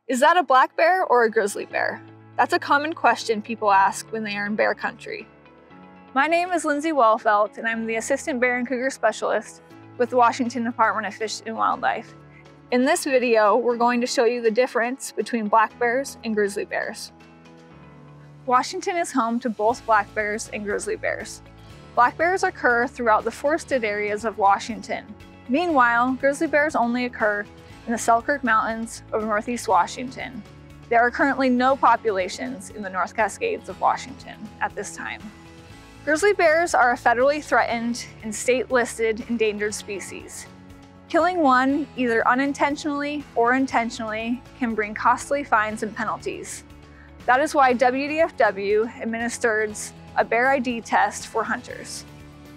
Is that a black bear or a grizzly bear? That's a common question people ask when they are in bear country. My name is Lindsay Wellfelt, and I'm the Assistant Bear and Cougar Specialist with the Washington Department of Fish and Wildlife. In this video, we're going to show you the difference between black bears and grizzly bears. Washington is home to both black bears and grizzly bears. Black bears occur throughout the forested areas of Washington. Meanwhile, grizzly bears only occur in the Selkirk Mountains of northeast Washington. There are currently no populations in the North Cascades of Washington at this time. Grizzly bears are a federally threatened and state-listed endangered species. Killing one, either unintentionally or intentionally, can bring costly fines and penalties. That is why WDFW administers a Bear ID test for hunters.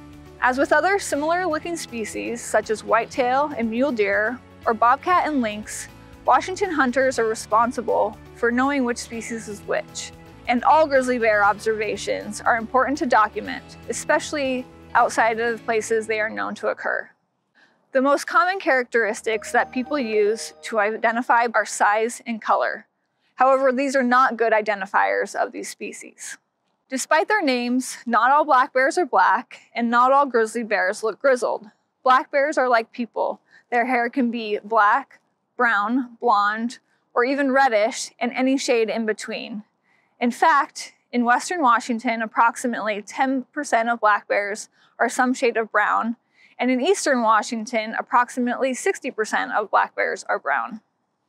As with other similar-looking species, such as whitetail and mule deer, or bobcat and lynx, Washington hunters are responsible for knowing which species is which. And all grizzly bear observations are important to document, especially outside of the places they are known to occur. The most common characteristics that people use to identify are size and color. However, these are not good identifiers of these species. Despite their names, not all black bears are black, and not all grizzly bears look grizzled. Black bears are like people. Their hair can be black, brown, blonde, or even reddish, and any shade in between. In fact, in Western Washington, approximately 10% of black bears are some shade of brown, and in Eastern Washington, approximately 60% of black bears are brown.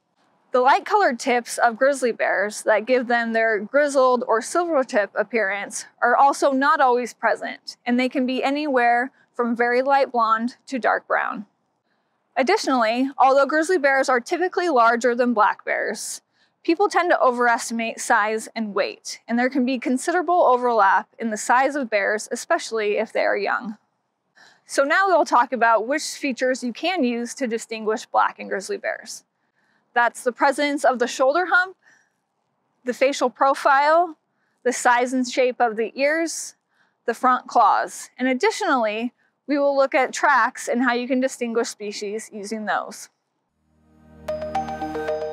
The light-colored tips of grizzly bears that give them their grizzled or silvertip appearance are also not always present, and they can be anywhere from very light blonde to dark brown. Additionally, although grizzly bears are typically larger than black bears, people tend to overestimate size and weight, and there can be considerable overlap in the size of bears, especially if they are young. So now we'll talk about which features you can use to distinguish black and grizzly bears. That's the presence of the shoulder hump, the facial profile, the size and shape of the ears, the front claws, and additionally, we will look at tracks and how you can distinguish species using those. The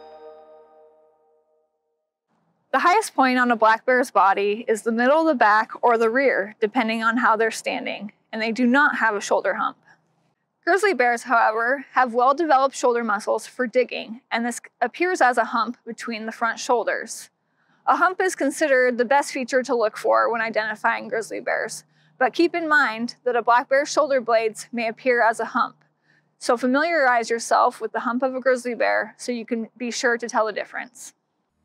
highest point on a black bear's body is the middle of the back or the rear, depending on how they're standing, and they do not have a shoulder hump. Grizzly bears, however, have well-developed shoulder muscles for digging, and this appears as a hump between the front shoulders. A hump is considered the best feature to look for when identifying grizzly bears, but keep in mind that a black bear's shoulder blades may appear as a hump. So familiarize yourself with the hump of a grizzly bear so you can be sure to tell the difference.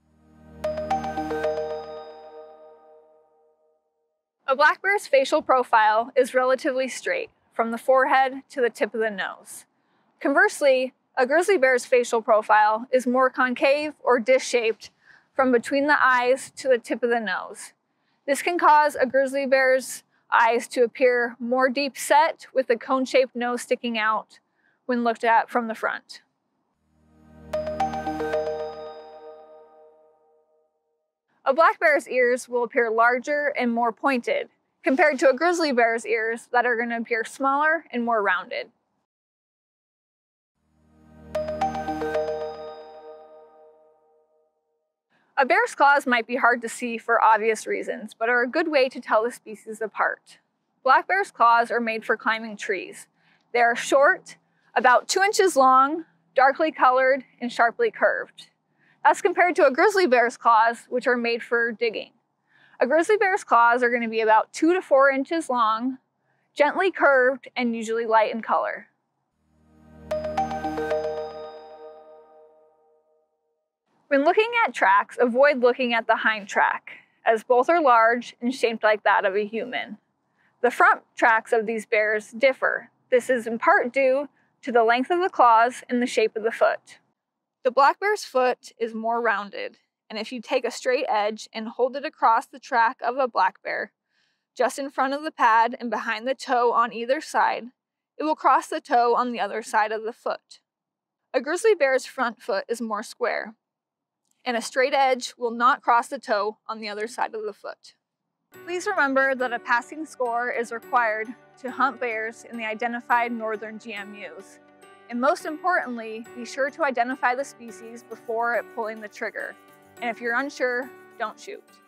A black bear's facial profile is relatively straight, from the forehead to the tip of the nose. Conversely, a grizzly bear's facial profile is more concave or dish-shaped from between the eyes to the tip of the nose. This can cause a grizzly bear's eyes to appear more deep set with a cone-shaped nose sticking out when looked at from the front. A black bear's ears will appear larger and more pointed, compared to a grizzly bear's ears that are going to appear smaller and more rounded. A bear's claws might be hard to see for obvious reasons, but are a good way to tell the species apart. Black bear's claws are made for climbing trees. They are short, about 2 inches long, darkly colored, and sharply curved. That's compared to a grizzly bear's claws, which are made for digging. A grizzly bear's claws are going to be about 2 to 4 inches long, gently curved, and usually light in color. When looking at tracks, avoid looking at the hind track, as both are large and shaped like that of a human. The front tracks of these bears differ. This is in part due to the length of the claws and the shape of the foot. The black bear's foot is more rounded, and if you take a straight edge and hold it across the track of a black bear, just in front of the pad and behind the toe on either side, it will cross the toe on the other side of the foot. A grizzly bear's front foot is more square, and a straight edge will not cross the toe on the other side of the foot. Please remember that a passing score is required to hunt bears in the identified northern GMUs. And most importantly, be sure to identify the species before pulling the trigger. And if you're unsure, don't shoot.